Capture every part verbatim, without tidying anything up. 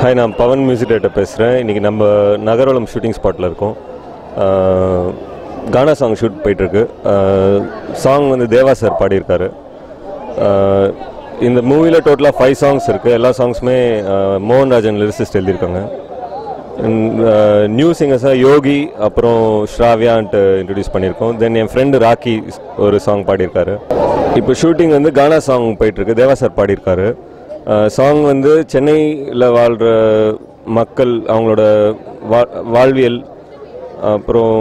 Hi, நான் Pawan music director பேசுகிறேன். இன்றைக்கி நம்ம நகர்வலம் ஷூட்டிங் ஸ்பாட்டில் இருக்கோம். கானா சாங் ஷூட் போயிட்டுருக்கு. சாங் வந்து தேவா சார் பாடியிருக்காரு. இந்த மூவியில் டோட்டலாக ஃபைவ் சாங்ஸ் இருக்குது. எல்லா சாங்ஸுமே மோகன்ராஜன் லிரிசிஸ்ட் எழுதியிருக்காங்க. நியூ சிங்கர்ஸாக யோகி அப்புறம் ஸ்ராவியான்ட்டு இன்ட்ரடியூஸ் பண்ணியிருக்கோம். தென் என் ஃப்ரெண்டு ராக்கி ஒரு சாங் பாடியிருக்காரு. இப்போ ஷூட்டிங் வந்து கானா சாங் போயிட்டுருக்கு. தேவா சார் பாடியிருக்காரு. சாங் வந்து சென்னையில் வாழ்கிற மக்கள் அவங்களோட வா வாழ்வியல் அப்புறம்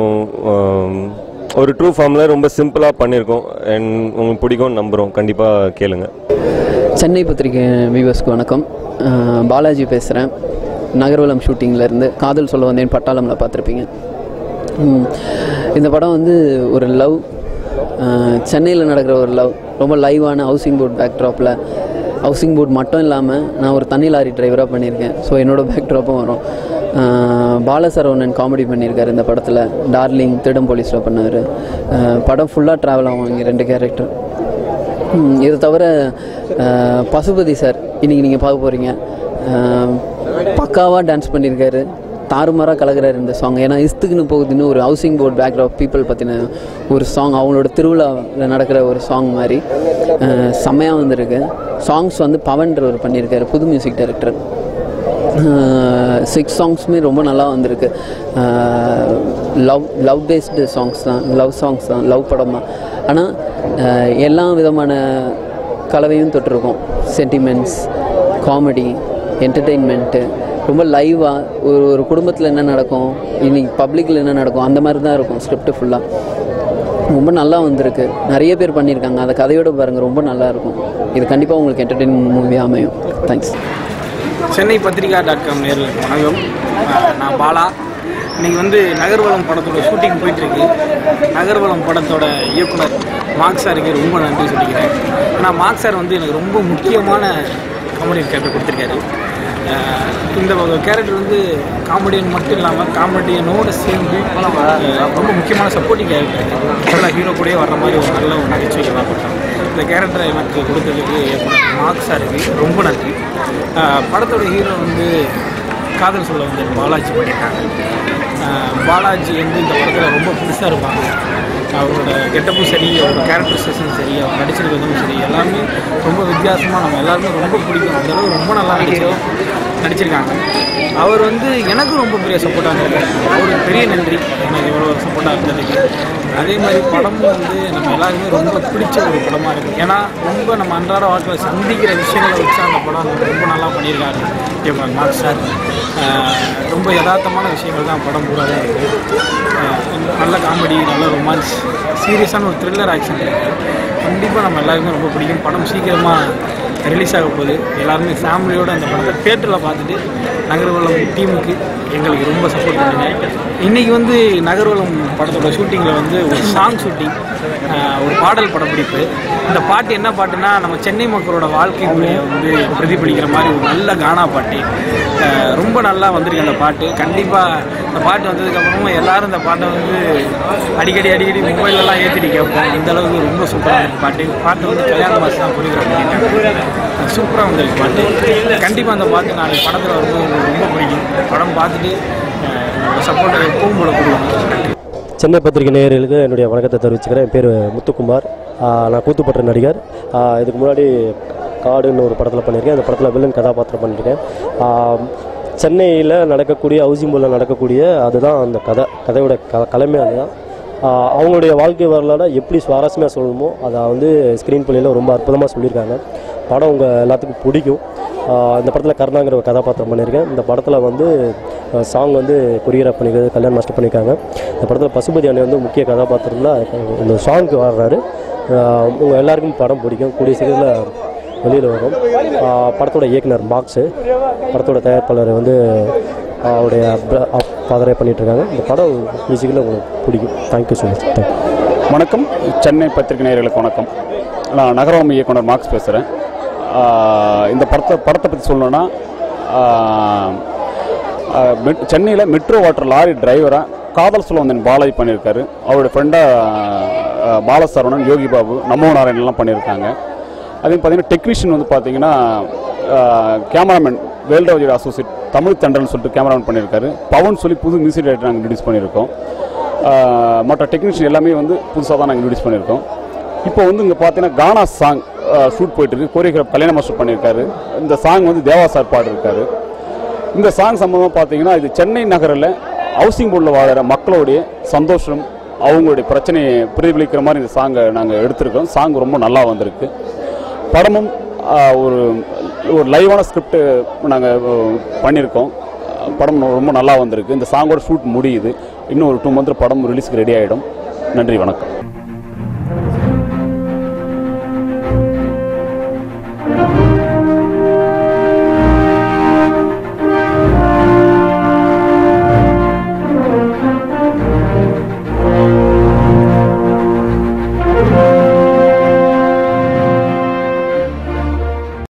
ஒரு ட்ரூ ஃபார்மில் ரொம்ப சிம்பிளாக பண்ணியிருக்கோம். அண்ட் உங்களுக்கு பிடிக்கும்னு நம்புகிறோம். கண்டிப்பாக கேளுங்க. சென்னை பத்திரிகை வியூவர்ஸ்க்கு வணக்கம். பாலாஜி பேசுகிறேன். நகர்வலம் ஷூட்டிங்லேருந்து காதல் சொல்ல வந்தேன் பட்டாளமில் பார்த்துருப்பீங்க. இந்த படம் வந்து ஒரு லவ், சென்னையில் நடக்கிற ஒரு லவ், ரொம்ப லைவான ஹவுசிங் போர்ட் பேக்ட்ராப்பில். ஹவுசிங் போர்ட் மட்டும் இல்லாமல் நான் ஒரு தண்ணி லாரி டிரைவராக பண்ணியிருக்கேன். ஸோ என்னோடய பேக்ட்ராப்பும் வரும். பாலசரவணன் காமெடி பண்ணியிருக்காரு இந்த படத்தில். டார்லிங் திருடம் போலீஸில் பண்ணார். படம் ஃபுல்லாக ட்ராவல் ஆகும் இங்கே ரெண்டு கேரக்டர். இது தவிர பசுபதி சார் இன்றைக்கி நீங்கள் பார்க்க போகிறீங்க. பக்காவாக டான்ஸ் பண்ணியிருக்காரு. தாறுமாறாக கலக்கிறார் இந்த சாங். ஏன்னா இஸ்துக்குன்னு போகுதுன்னு ஒரு ஹவுசிங் போர்ட் பேக்ரவுண்ட் பீப்புள் பற்றின ஒரு சாங், அவங்களோட திருவிழாவில் நடக்கிற ஒரு சாங் மாதிரி செம்மையாக வந்திருக்கு. சாங்ஸ் வந்து பவன்ற ஒரு பண்ணியிருக்காரு, புது மியூசிக் டைரக்டர். சிக்ஸ் சாங்ஸுமே ரொம்ப நல்லா வந்திருக்கு. லவ் லவ் பேஸ்டு சாங்ஸ் தான், லவ் சாங்ஸ் தான், லவ் படம் தான். ஆனால் எல்லா விதமான கலவையும் தொட்டிருக்கோம். சென்டிமெண்ட்ஸ், காமெடி, என்டர்டெயின்மெண்ட்டு, ரொம்ப லைவாக ஒரு ஒரு குடும்பத்தில் என்ன நடக்கும், இன்றைக்கி பப்ளிக்கில் என்ன நடக்கும், அந்த மாதிரி தான் இருக்கும் ஸ்கிரிப்ட் ஃபுல்லாக. ரொம்ப நல்லா வந்திருக்கு. நிறைய பேர் பண்ணியிருக்காங்க. அந்த கதையோடு பாருங்கள், ரொம்ப நல்லாயிருக்கும். இது கண்டிப்பாக உங்களுக்கு என்டர்டெயின்மெண்ட் மூவியாக அமையும். Thanks. Chennai Pathrika dot com நேரில் வணக்கம். நான் பாலா. இன்றைக்கி வந்து நகர்வலம் படத்தோட ஷூட்டிங் போயிட்டுருக்கு. நகர்வலம் படத்தோட இயக்குனர் மார்க் சாருக்கு ரொம்ப நன்றி சொல்லிக்கிறேன். ஆனால் மார்க் சார் வந்து எனக்கு ரொம்ப முக்கியமான காமெடியன் கேரக்டர் கொடுத்துருக்காரு. இந்த கேரக்டர் வந்து காமெடியன் மட்டும் இல்லாமல் காமெடியனோடு சேர்ந்து ரொம்ப முக்கியமான சப்போர்ட்டிங் கேரக்டர். எல்லா ஹீரோ கூடயே வர்ற மாதிரி ஒரு நல்ல ஒரு நகைச்சுவைகளாக போட்டோம். இந்த கேரக்டரை எனக்கு கொடுத்ததுக்கு மார்க் சாருக்கு ரொம்ப நன்றி. படத்தோட ஹீரோ வந்து காதல் சொல்ல வந்து பாலாஜி பண்ணியிருக்காங்க. பாலாஜி வந்து இந்த படத்தில் ரொம்ப புதுசாக இருப்பாங்க. அவரோட கெட்டப்பும் சரி, அவரோட கேரக்டரைசேஷனும் சரி, அவர் நடிச்சிருக்கிறதும் சரி, எல்லாமே ரொம்ப வித்தியாசமாக நம்ம எல்லாருமே ரொம்ப பிடிக்கும். அந்தளவு ரொம்ப நல்லா நடிச்சோம் நடிச்சிருக்காங்க. அவர் வந்து எனக்கும் ரொம்ப பெரிய சப்போர்ட்டாக இருந்தது. அவருக்கு பெரிய நன்றி எனக்கு இவ்வளோ சப்போர்ட்டாக இருந்ததுக்கு. அதே மாதிரி படமும் வந்து நம்ம எல்லாருமே ரொம்ப பிடிச்ச ஒரு படமாக இருக்குது. ஏன்னா ரொம்ப நம்ம அன்றாட வாழ்க்கையில் சந்திக்கிற விஷயங்களை வச்சு அந்த படம் ரொம்ப நல்லா பண்ணியிருக்காரு இவங்க மார்க் சார். ரொம்ப யதார்த்தமான விஷயங்கள் தான் படம் பூராக இருக்குது. நல்ல காமெடி, நல்ல ரொமான்ஸ், சீரியஸான ஒரு த்ரில்லர் ஆக்ஷன் இருக்குது. கண்டிப்பாக நம்ம எல்லாருமே ரொம்ப பிடிக்கும். படம் சீக்கிரமாக ரிலீஸ் ஆக போகுது. எல்லாருமே ஃபேமிலியோடு அந்த படத்தை தியேட்டரில் பார்த்துட்டு நகர்வலம் டீமுக்கு எங்களுக்கு ரொம்ப சப்போர்ட் பண்ணுங்க. இன்றைக்கி வந்து நகர்வலம் படத்தோட ஷூட்டிங்கில் வந்து ஒரு சாங் ஷூட்டிங், ஒரு பாடல் படப்பிடிப்பு. இந்த பாட்டு என்ன பாட்டுனா, நம்ம சென்னை மக்களோட வாழ்க்கை முறையை வந்து பிரதிபலிக்கிற மாதிரி ஒரு நல்ல கானா பாட்டு. ரொம்ப நல்லா வந்திருக்கு அந்த பாட்டு. கண்டிப்பாக இந்த பாட்டு வந்ததுக்கப்புறமா எல்லோரும் இந்த பாட்டை வந்து அடிக்கடி அடிக்கடி மொபைலெல்லாம் ஏற்றிட்டு கேட்போம். அந்தளவுக்கு ரொம்ப சூப்பராக இருக்குது பாட்டு. பாட்டு வந்து கல்யாண மாதம் தான் புரிகிற பண்ணிட்டாங்க. சூப்பராக வந்திருக்கு பாட்டு. கண்டிப்பாக அந்த பாட்டு நாளைக்கு படத்தில் வரும்போது உங்களுக்கு ரொம்ப பிடிக்கும். படம் பார்த்துட்டு சப்போர்ட்டை எப்பவும் போல கொடுக்கணும். சென்னை பத்திரிகை நேயர்களுக்கு என்னுடைய வணக்கத்தை தெரிவிச்சுக்கிறேன். என் பேர் முத்துக்குமார். நான் கூத்துப்பட்ட நடிகர். இதுக்கு முன்னாடி காடுன்னு ஒரு படத்தில் பண்ணியிருக்கேன். அந்த படத்தில் வில்லன் கதாபாத்திரம் பண்ணியிருக்கேன். சென்னையில் நடக்கக்கூடிய ஹவுசிங் போர்டில் நடக்கக்கூடிய அதுதான் அந்த கதை, கதையோட க கலைமை அதுதான். அவங்களுடைய வாழ்க்கை வரலாறு எப்படி சுவாரஸ்யமாக சொல்லணுமோ அதை வந்து ஸ்க்ரீன் பிளேயில் ரொம்ப அற்புதமாக சொல்லியிருக்காங்க. படம் உங்கள் எல்லாத்துக்கும் பிடிக்கும். இந்த படத்தில் கருணாங்கிற ஒரு கதாபாத்திரம் பண்ணியிருக்கேன். இந்த படத்தில் வந்து சாங் வந்து கொரியோகிராஃப் பண்ணிக்கிறது கல்யாண் மாஸ்டர் பண்ணியிருக்காங்க. இந்த படத்தில் பசுபதி அண்ணன் வந்து முக்கிய கதாபாத்திரத்தில் இந்த சாங்க்கு வர்றாரு. உங்கள் எல்லாருக்கும் படம் பிடிக்கும். கூடிய சீக்கிரத்தில் வெளியில் வரும். படத்தோட இயக்குனர் மார்க்ஸு, படத்தோட தயாரிப்பாளர் வந்து அவருடைய ஃபாதரே பண்ணிகிட்ருக்காங்க. இந்த படம் மியூசிக்கில் உங்களுக்கு பிடிக்கும். Thank you so much. தேங்க்யூ. வணக்கம். சென்னை பத்திரிகை நேயர்களுக்கு வணக்கம். நான் நகரவலம் இயக்குனர் மார்க்ஸ் பேசுகிறேன். இந்த படத்தை படத்தை பற்றி சொல்லணுன்னா, சென்னையில் மெட்ரோ வாட்டர் லாரி டிரைவராக காதல் சொல்ல வந்தேன் பாலாஜி பண்ணியிருக்காரு. அவருடைய ஃப்ரெண்டாக பாலசரவணன், யோகி பாபு, நமோ நாராயணன்லாம் பண்ணியிருக்காங்க. அதே பார்த்தீங்கன்னா டெக்னீஷியன் வந்து பார்த்தீங்கன்னா கேமராமேன் வேல்ராஜோட அசோசியேட் தமிழ் தண்டல்னு சொல்லிட்டு கேமராமேன் பண்ணியிருக்காரு. பவன் சொல்லி புது மியூசிக் டைரக்டர் நாங்கள் இன்ட்ரடியூஸ் பண்ணியிருக்கோம். மற்ற டெக்னீஷியன் எல்லாமே வந்து புதுசாக தான் நாங்கள் இன்ட்ரடியூஸ் பண்ணியிருக்கோம். இப்போ வந்து இங்கே பார்த்தீங்கன்னா கானா சாங் ஷூட் போயிட்டுருக்கு. கோரியோகிராஃப் கல்யாண மாஸ்டர் பண்ணியிருக்காரு. இந்த சாங் வந்து தேவா சார் பாடிருக்காரு. இந்த சாங் சம்பந்தமாக பார்த்தீங்கன்னா இது சென்னை நகரில் ஹவுசிங் போர்டில் வாழற மக்களுடைய சந்தோஷம், அவங்களுடைய பிரச்சனையை பிரதிபலிக்கிற மாதிரி இந்த சாங்கை நாங்கள் எடுத்திருக்கோம். சாங் ரொம்ப நல்லா வந்திருக்கு. படமும் ஒரு ஒரு லைவான ஸ்கிரிப்ட் நாங்கள் பண்ணியிருக்கோம். படம் ரொம்ப நல்லா வந்திருக்கு. இந்த சாங்கோட ஷூட் முடியுது. இன்னும் ஒரு டூ மந்த் படம் ரிலீஸ்க்கு ரெடி ஆகிடும். நன்றி, வணக்கம்.